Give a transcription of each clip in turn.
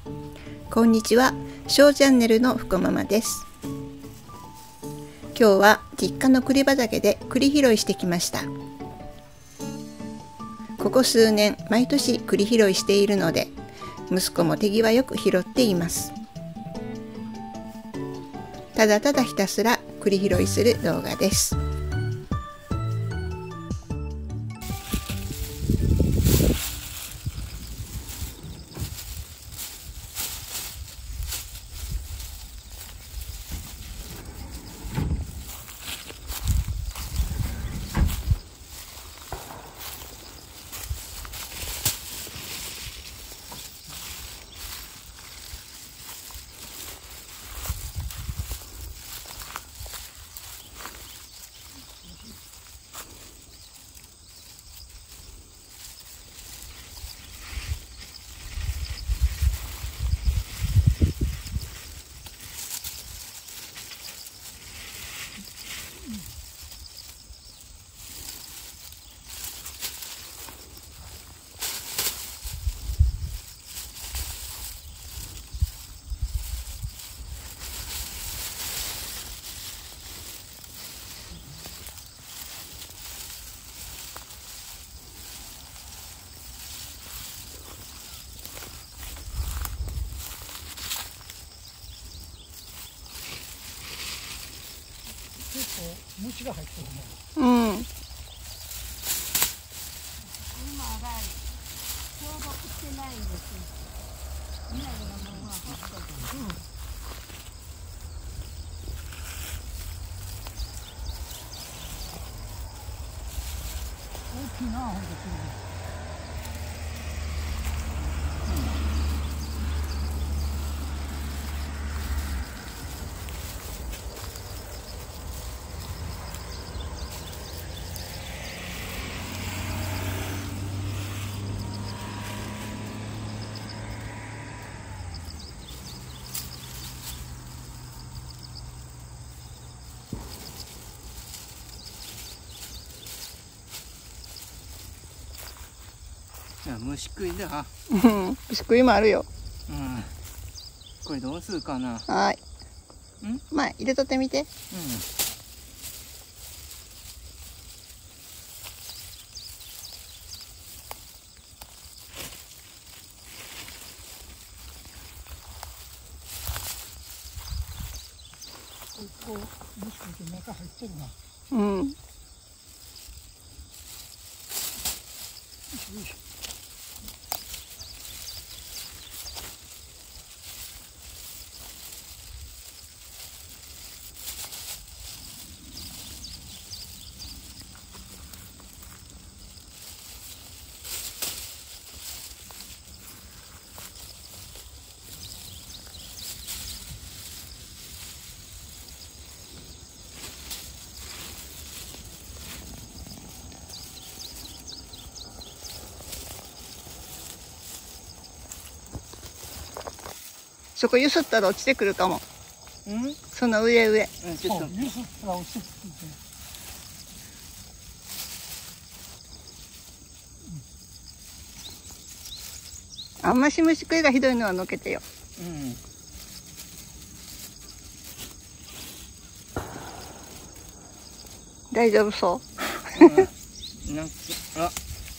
こんにちは、ショーチャンネルのふこママです。今日は実家の栗畑で栗拾いしてきました。ここ数年毎年栗拾いしているので、息子も手際よく拾っています。ただただひたすら栗拾いする動画です。 結構虫が入ってるね。 うん。 今がちょうど売ってないんですよ。みんながもうほっとく。 大きいな、ほんとに。 虫食いだ。 虫食いもあるよ。 うん。これどうするかな。 はい。まあ入れとってみて。 こう虫食いて中入ってるな。 うん。 よいしょ。 そこゆすったら落ちてくるかも。その上。 ちょっと。 ゆすったら落ちてくる。 あんまし虫食いがひどいのはのけてよ。大丈夫そう。 なんか、あ。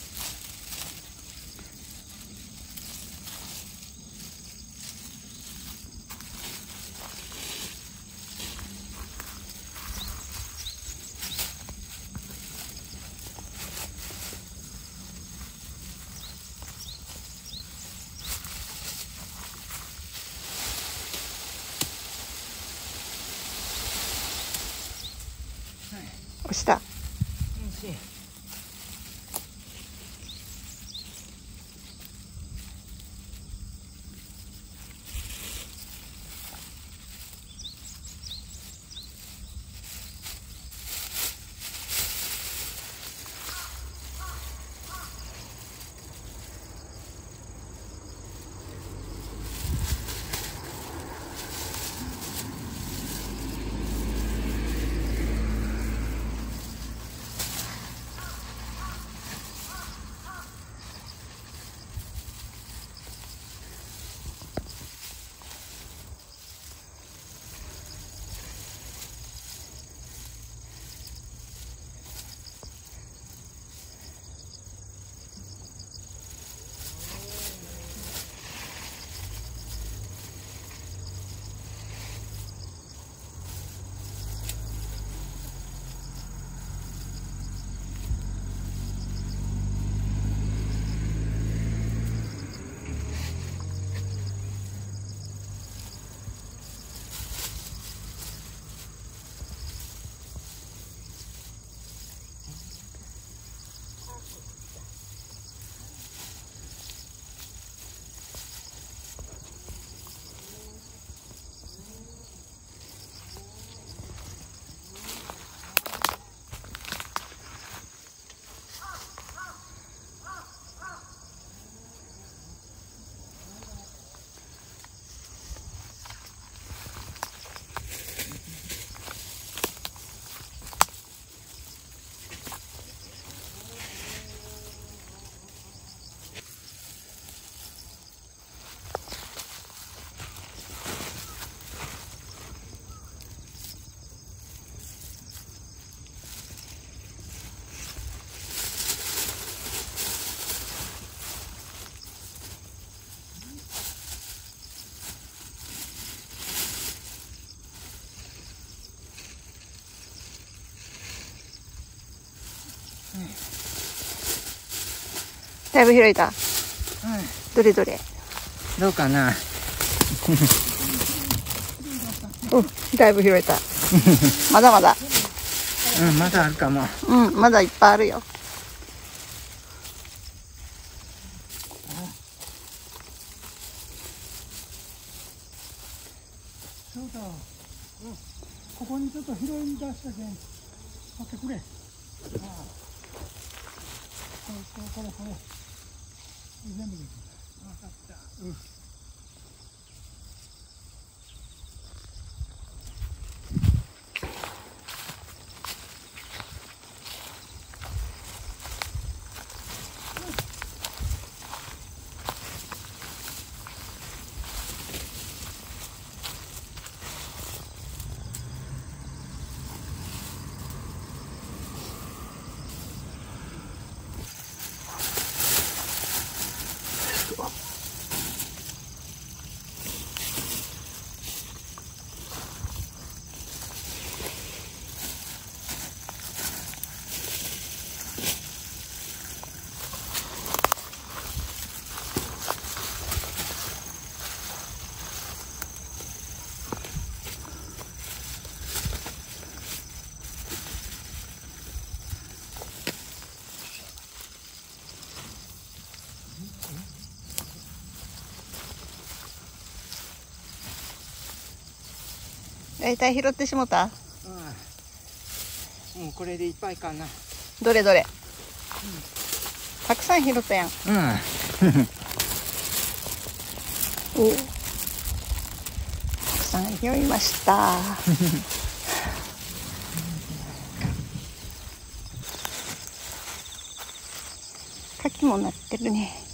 押した。 だいぶ開いた。どれどれ。 どうかな。 お、だいぶ開いた。まだまだ。 うんまだあるかも。 うん、まだいっぱいあるよ。 そうだ。ここにちょっと拾いに出したけん。待ってくれ。ああ。これ。全部できる。わかった。うん。 だいたい拾ってしもた。 もうこれでいっぱいかな。 どれどれ。たくさん拾ったやん。 うん。 お。たくさん拾いました。柿もなってるね。